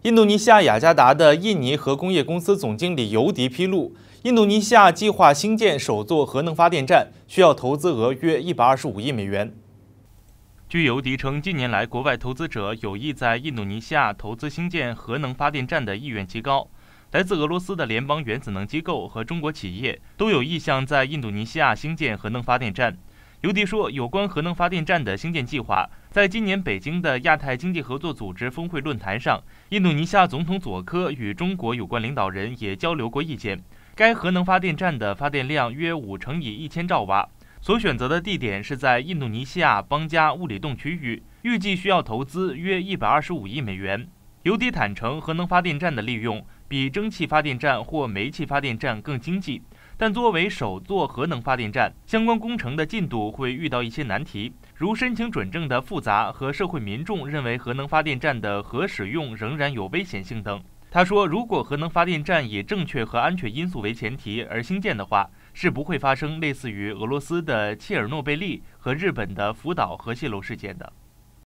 印度尼西亚雅加达的印尼核工业公司总经理尤迪披露，印度尼西亚计划兴建首座核能发电站，需要投资额约125亿美元。 据尤迪称，近年来国外投资者有意在印度尼西亚投资兴建核能发电站的意愿极高。来自俄罗斯的联邦原子能机构和中国企业都有意向在印度尼西亚兴建核能发电站。尤迪说，有关核能发电站的兴建计划，在今年北京的亚太经济合作组织峰会论坛上，印度尼西亚总统佐科与中国有关领导人也交流过意见。该核能发电站的发电量约5×1000兆瓦，所选择的地点是在印度尼西亚邦加乌里洞区域，预计需要投资约125亿美元。尤迪坦诚，核能发电站的利用比蒸汽发电站或煤气发电站更经济。但作为首座核能发电站，相关工程的进度会遇到一些难题，如申请准证的复杂和社会民众认为核能发电站的核使用仍然有危险性等。他说，如果核能发电站以正确和安全因素为前提而兴建的话，是不会发生类似于俄罗斯的切尔诺贝利和日本的福岛核泄漏事件的。